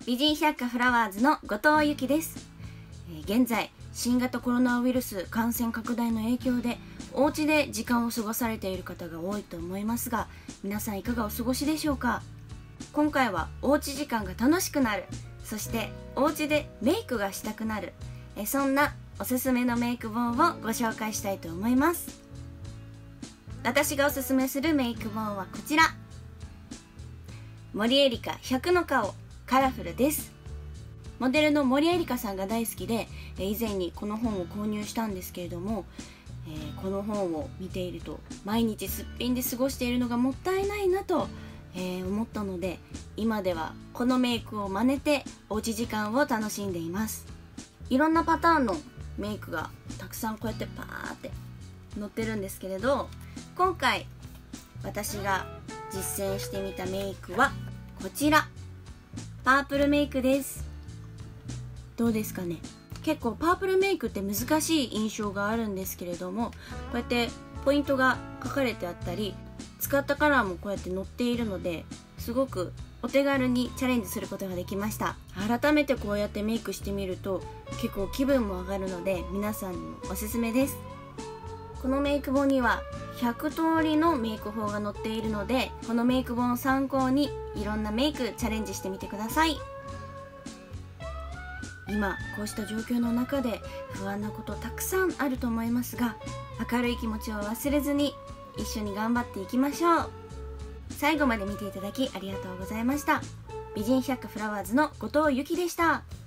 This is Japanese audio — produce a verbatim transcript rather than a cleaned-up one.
美人百科フラワーズの後藤由紀です。えー、現在新型コロナウイルス感染拡大の影響でお家で時間を過ごされている方が多いと思いますが、皆さんいかがお過ごしでしょうか。今回はおうち時間が楽しくなる、そしてお家でメイクがしたくなる、えそんなおすすめのメイク本をご紹介したいと思います。私がおすすめするメイク本はこちら、森エリカひゃくの顔カラフルです。モデルの森エリカさんが大好きで、以前にこの本を購入したんですけれども、えー、この本を見ていると毎日すっぴんで過ごしているのがもったいないなと、えー、思ったので、今ではこのメイクを真似ておうち時間を楽しんでいます。いろんなパターンのメイクがたくさんこうやってパーって載ってるんですけれど、今回私が実践してみたメイクはこちら、パープルメイクです。どうですかね。結構パープルメイクって難しい印象があるんですけれども、こうやってポイントが書かれてあったり、使ったカラーもこうやって載っているので、すごくお手軽にチャレンジすることができました。改めてこうやってメイクしてみると結構気分も上がるので、皆さんにもおすすめです。このメイク本にはひゃくとおりのメイク法が載っているので、このメイク本を参考にいろんなメイクチャレンジしてみてください。今こうした状況の中で不安なことたくさんあると思いますが、明るい気持ちを忘れずに一緒に頑張っていきましょう。最後まで見ていただきありがとうございました。美人百科フラワーズの後藤由紀でした。